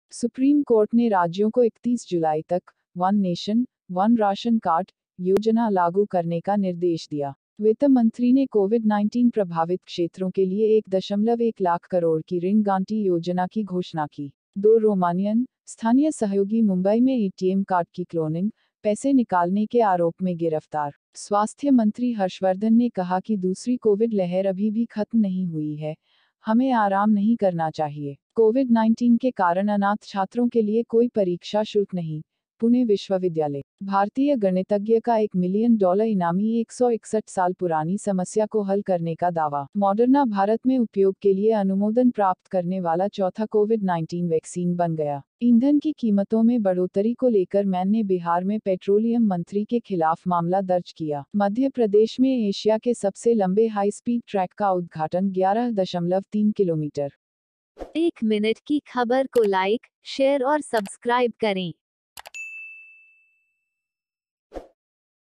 Supreme court ने राज्यों को 31 जुलाई तक one nation one ration card योजना लागू करने का निर्देश दिया। वित्त मंत्री ने कोविड-19 प्रभावित क्षेत्रों के लिए 1.1 लाख करोड़ की ऋण गारंटी योजना की घोषणा की। 2 रोमानियन स्थानीय सहयोगी मुंबई में एटीएम कार्ड की क्लोनिंग, पैसे निकालने के आरोप में गिरफ्तार। स्वास्थ्य मंत्री हर्षवर्धन ने कहा कि दूसरी कोविड लहर अभी भी खत्म नहीं हुई है, हमें आराम नहीं करना चाहिए। कोविड-19 के कारण अनाथ छात्रों के लिए कोई परीक्षा शुल्क नहीं, पुणे विश्वविद्यालय। भारतीय गणितज्ञ का $1 मिलियन इनामी 161 साल पुरानी समस्या को हल करने का दावा। मॉडर्ना भारत में उपयोग के लिए अनुमोदन प्राप्त करने वाला चौथा कोविड-19 वैक्सीन बन गया। ईंधन की कीमतों में बढ़ोतरी को लेकर मैन ने बिहार में पेट्रोलियम मंत्री के खिलाफ मामला दर्ज किया। मध्य प्रदेश में एशिया के सबसे लंबे हाई स्पीड ट्रैक का उद्घाटन 11.3 किलोमीटर। 1 मिनट की खबर को लाइक, शेयर और सब्सक्राइब करें।